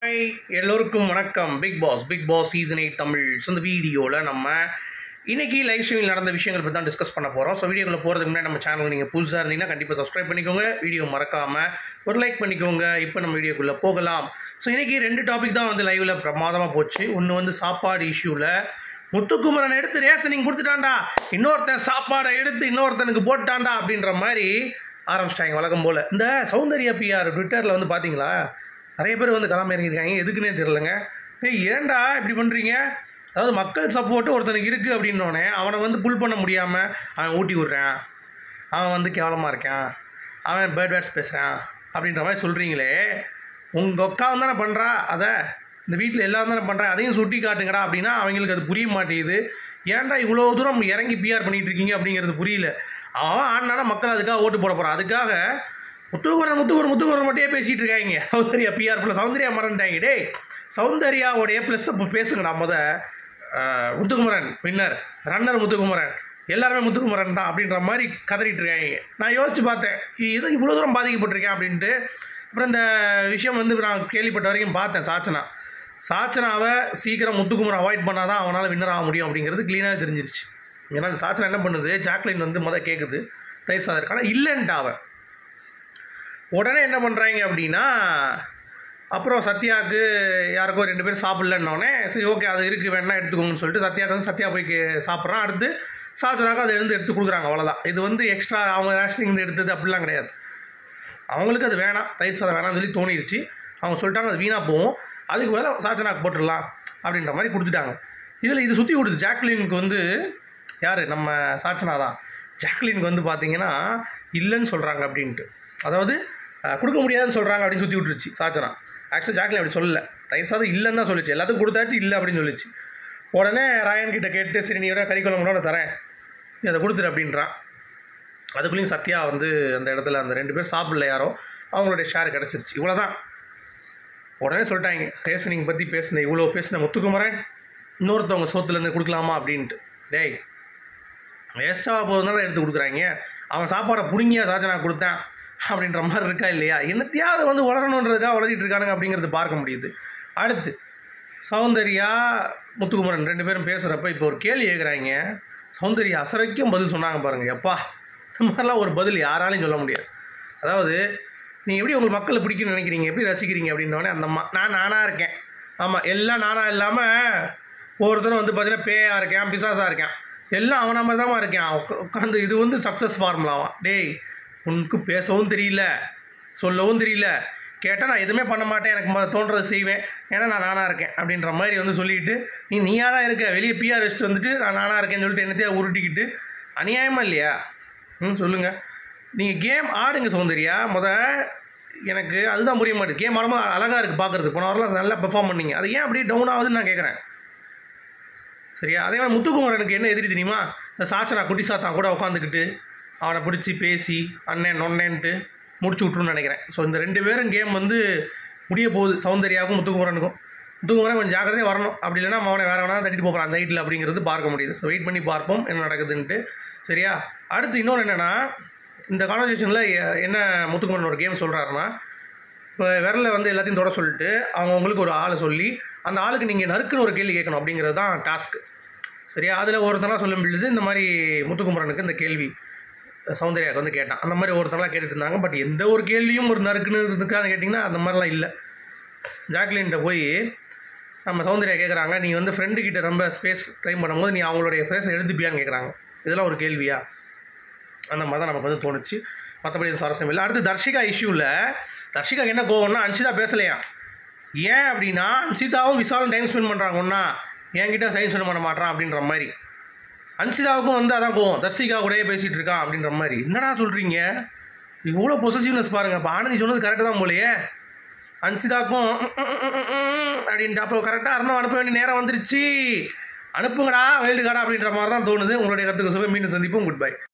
Hi எல்லோருக்கும் வணக்கம். Bigg Boss season 8 Tamil. So இந்த வீடியோவில் நம்ம இன்றைக்கி லைவ் ஸ்ட்ரீமில் நடந்த விஷயங்கள் பற்றி தான் டிஸ்கஸ் பண்ண போகிறோம். ஸோ வீடியோக்குள்ளே போகிறதுக்கு முன்னாடி நம்ம சேனல் நீங்கள் புதுசாக இருந்தீங்கன்னா கண்டிப்பாக சப்ஸ்கிரைப் பண்ணிக்கோங்க, வீடியோ மறக்காமல் ஒரு லைக் பண்ணிக்கோங்க. இப்போ நம்ம வீடியோக்குள்ளே போகலாம். ஸோ இன்றைக்கி 2 டாபிக் தான் வந்து லைவில் பிரமாதமாக போச்சு. ஒன்று வந்து சாப்பாடு இஷ்யூவில் முத்துக்குமரன் எடுத்து ரேஷனிங் கொடுத்துட்டான்டா, இன்னொருத்தன் சாப்பாடை எடுத்து இன்னொருத்தனுக்கு போட்டான்டா அப்படின்ற மாதிரி ஆரம்பிச்சிட்டாங்க வழக்கம் போல். இந்த சௌந்தர்யா பிஆர் ட்விட்டரில் வந்து பார்த்தீங்களா, நிறைய பேர் வந்து களம் இறங்கியிருக்காங்க. எதுக்குன்னே தெரிலங்க. ஏன்டா இப்படி பண்ணுறீங்க? அதாவது மக்கள் சப்போர்ட்டு ஒருத்தனுக்கு இருக்குது அப்படின்னோடனே அவனை வந்து புல் பண்ண முடியாமல் அவன் ஊட்டி விட்றான், அவன் வந்து கேவலமாக இருக்கான், அவன் பேர்ட் வேர்ட்ஸ் பேசுகிறான் அப்படின்ற மாதிரி சொல்கிறீங்களே. உங்கள் அக்காவும் தானே பண்ணுறா, அதை இந்த வீட்டில் எல்லாரும் தானே பண்ணுறேன், அதையும் சுட்டி காட்டுங்கடா அப்படின்னா அவங்களுக்கு அது புரிய மாட்டேங்குது. ஏன்டா இவ்வளோ தூரம் இறங்கி பிஆர் பண்ணிகிட்டு இருக்கீங்க அப்படிங்கிறது புரியல. அவன் ஆனானா மக்கள் அதுக்காக ஓட்டு போட போகிறான். அதுக்காக முத்துக்குமரன் மட்டுமே பேசிகிட்டு இருக்காங்க. சௌந்தர்யா பிஆர் ப்ளஸ் சௌந்தர்யா மறந்துட்டாங்க. டே சௌந்தர்யாவுடைய ப்ளஸ் இப்போ பேசுங்கடா. முத்துக்குமரன் வின்னர், ரன்னர் முத்துக்குமரன், எல்லாருமே முத்துக்குமரன் தான் அப்படின்ற மாதிரி கதறிட்டு இருக்காங்க. நான் யோசிச்சு பார்த்தேன், இது இவ்வளோ தூரம் பாதிக்கப்பட்டிருக்கேன் அப்படின்ட்டு. அப்புறம் இந்த விஷயம் வந்து நான் கேள்விப்பட்ட வரைக்கும் பார்த்தேன். சாச்சனாவை சீக்கிரம் முத்துக்குமரன் அவாய்ட் பண்ணால் தான் அவனால் வின்னர் ஆக முடியும் அப்படிங்கிறது க்ளீனாக தெரிஞ்சிருச்சு. ஏன்னா அந்த சாச்சனா என்ன பண்ணுது, ஜாக்லின் வந்து கேட்குது தயிர் சாதம் இருக்கானா, இல்லைன்ட்டு அவன் உடனே என்ன பண்ணுறாங்க அப்படின்னா, அப்புறம் சத்யாவுக்கு யாருக்கோ 2 பேர் சாப்பிட்லன்னொடனே சரி ஓகே அது இருக்குது வேணா எடுத்துக்கோங்கன்னு சொல்லிட்டு சத்யா போய் சாப்பிட்றான். அடுத்து சாச்சனாக்கு அதை எடுத்து கொடுக்குறாங்க. அவ்வளோதான். இது வந்து எக்ஸ்ட்ரா அவங்க ரேஷனிங் எடுத்தது அப்படிலாம் கிடையாது. அவங்களுக்கு அது வேணாம், தயிர் சாதம் வேணாம்னு சொல்லி தோணிடுச்சு. அவங்க சொல்லிட்டாங்க அது வீணாக போகும், அதுக்கு மேலே சாச்சனாக்கு போட்டுடலாம் அப்படின்ற மாதிரி கொடுத்துட்டாங்க. இது சுற்றி கொடுத்து ஜாக்லினுக்கு வந்து யார், நம்ம சாச்சனா தான். ஜாக்லினுக்கு வந்து பார்த்தீங்கன்னா இல்லைன்னு சொல்கிறாங்க அப்படின்ட்டு, அதாவது கொடுக்க முடியாதுன்னு சொல்கிறாங்க அப்படின்னு சுற்றி விட்டுருச்சு சாச்சனா. ஆக்சுவலாக ஜாக்லின் அப்படி சொல்லலை, தயிர் சாதம் இல்லைன்னு தான் சொல்லிச்சு, எல்லாத்துக்கும் கொடுத்தாச்சு இல்லை அப்படின்னு சொல்லிச்சு. உடனே ராயன் கிட்ட கேட்டு சரி நீ கறிக்குழம்புனோட தரேன், நீ அதை கொடுத்துரு அப்படின்றான். அதுக்குள்ளேயும் சத்யா வந்து அந்த இடத்துல அந்த 2 பேர் சாப்பிடல யாரோ, அவங்களுடைய ஷேர் கிடச்சிருச்சு. இவ்வளோ தான். உடனே சொல்லிட்டாங்க ரேஷனிங் பற்றி இவ்வளோ பேசின முத்துக்குமரன் இன்னொருத்தவங்க சோத்துலேருந்து கொடுக்கலாமா அப்படின்ட்டு. டேய் வேஸ்ட்டாக போகிறதுனால எடுத்து கொடுக்குறாங்க. அவன் சாப்பாடை புடுங்கியா சாச்சனா கொடுத்தான் அப்படின்ற மாதிரி இருக்கா இல்லையா? என்னத்தையாவது வந்து வளரணுன்றதுக்காக வளர்த்திட்டு இருக்கானுங்க அப்படிங்கிறது பார்க்க முடியுது. அடுத்து சௌந்தர்யா முத்துக்குமரன் 2 பேரும் பேசுகிறப்ப இப்போ ஒரு கேள்வி கேட்குறாங்க. சௌந்தர்யா அசரைக்கும் பதில் சொன்னாங்க பாருங்கள். எப்பா இந்த மாதிரிலாம் ஒரு பதில் யாராலையும் சொல்ல முடியாது. அதாவது நீங்கள் எப்படி உங்கள் மக்களை பிடிக்குன்னு நினைக்கிறீங்க, எப்படி ரசிக்கிறீங்க அப்படின்னோடனே அந்த அம்மா நானாக இருக்கேன். ஆமாம் எல்லாம் நானாக இல்லாமல் ஒவ்வொருத்தரும் வந்து பார்த்தீங்கன்னா பேயாக இருக்கேன், பிசாசாக இருக்கேன், எல்லாம் அவன மாதிரி தான் இருக்கேன். உட்காந்து இது வந்து சக்ஸஸ் ஃபார்முலாவான். டேய் உனக்கு பேசவும் தெரியல, சொல்லவும் தெரியல, கேட்டால் நான் எதுவுமே பண்ண மாட்டேன், எனக்கு தோன்றதை செய்வேன், ஏன்னா நான் நானாக இருக்கேன் அப்படின்ற மாதிரி வந்து சொல்லிக்கிட்டு நீயாக தான் இருக்க, வெளியே பிஆர் வச்சுட்டு வந்துட்டு நான் நானாக இருக்கேன்னு சொல்லிட்டு என்னத்தையா உருட்டிக்கிட்டு அநியாயமாக இல்லையா? சொல்லுங்கள். நீங்கள் கேம் ஆடுங்க சௌந்தர்யா. எனக்கு அதுதான் புரிய மாட்டேது. கேம் ஆடும்போது அழகாக இருக்குது பார்க்குறது. போன வாரம் நல்லா பெர்ஃபார்ம் பண்ணிங்க, அது ஏன் அப்படியே டவுன் ஆகுதுன்னு நான் கேட்குறேன். சரியா? அதே மாதிரி முத்துக்குமரனுக்கு என்ன எதிரி தெரியுமா? இந்த சாச்சனா குட்டி சாத்தான் கூட உட்காந்துக்கிட்டு அவனை பிடிச்சி பேசி அண்ணன் நொன்னேன்ட்டு முடிச்சு விட்ருன்னு நினைக்கிறேன். ஸோ இந்த 2 பேரும் கேம் வந்து முடிய போகுது, சௌந்தர்யாவுக்கும் முத்துக்குமரனுக்கும். முத்துக்குமரன் கொஞ்சம் ஜாக்கிரதையாக வரணும், அப்படி இல்லைன்னா அவனை வேறு வேணாலும் தட்டிட்டு போகிறான் அந்த ஹைட்டில் அப்படிங்கிறது பார்க்க முடியுது. ஸோ வெயிட் பண்ணி பார்ப்போம் என்ன நடக்குதுன்ட்டு. சரியா? அடுத்து இன்னொன்று என்னென்னா, இந்த கான்வர்சேஷனில் என்ன முத்துக்குமரன் ஒரு கேம் சொல்கிறாருன்னா, இப்போ விரலில் வந்து எல்லாத்தையும் தொட சொல்லிட்டு அவங்களுக்கு ஒரு ஆளை சொல்லி அந்த ஆளுக்கு நீங்கள் நறுக்குன்னு ஒரு கேள்வி கேட்கணும் அப்படிங்கிறது தான் டாஸ்க்கு. சரியா? அதில் ஒருத்தனாக சொல்ல முடியுது இந்த மாதிரி முத்துக்குமரனுக்கு இந்த கேள்வி சௌந்தர்யாவுக்கு வந்து கேட்டான். அந்த மாதிரி ஒருத்தரெலாம் கேட்டுட்டு இருந்தாங்க. பட் எந்த ஒரு கேள்வியும் ஒரு நறுக்குன்னு இருக்கான்னு கேட்டிங்கன்னா அந்த மாதிரிலாம் இல்லை. ஜாக்லின்கிட்ட போய் நம்ம சௌந்தர்யா கேட்குறாங்க, நீ வந்து ஃப்ரெண்டுக்கிட்ட ரொம்ப ஸ்பேஸ் ட்ரைம் பண்ணும்போது நீ அவங்களுடைய ஃபேஸை எழுதுப்பியான்னு கேட்குறாங்க. இதெல்லாம் ஒரு கேள்வியா? அந்த மாதிரி தான் நமக்கு வந்து தோணுச்சு. மற்றபடி எதுவும் சுவாரஸ்யம் இல்லை. அடுத்து தர்ஷிகா இஷ்யூவில் தர்ஷிகாவுக்கு என்ன கோவம்னா, அன்ஷிதா பேசலையா. ஏன் அப்படின்னா அன்ஷிதாவும் விசாலும் டைம் ஸ்பெண்ட் பண்ணுறாங்க, ஒன்றா என்கிட்ட டைம் ஸ்பெண்ட் பண்ண மாட்டான் அப்படின்ற மாதிரி. அன்ஷிதாவுக்கும் வந்து அதான் கோவம், தர்ஷிகா கூடயே பேசிகிட்டு இருக்கான் அப்படின்ற மாதிரி. என்னடா சொல்கிறீங்க, இவ்வளோ பொசசிவ்னஸ் பாருங்கள். இப்போ ஆனந்தி சொன்னது கரெக்டாக தான் போலையே. அன்ஷிதாவுக்கும் அப்படின்ட்டு அப்போ கரெக்டாக அனுப்ப வேண்டிய நேரம் வந்துருச்சு, அனுப்புங்கடா வேல்டு கார்டா அப்படின்ற மாதிரி தான் தோணுது. உங்களுடைய கருத்துக்கு சொல்ல மீண்டும் சந்திப்போம். Good bye.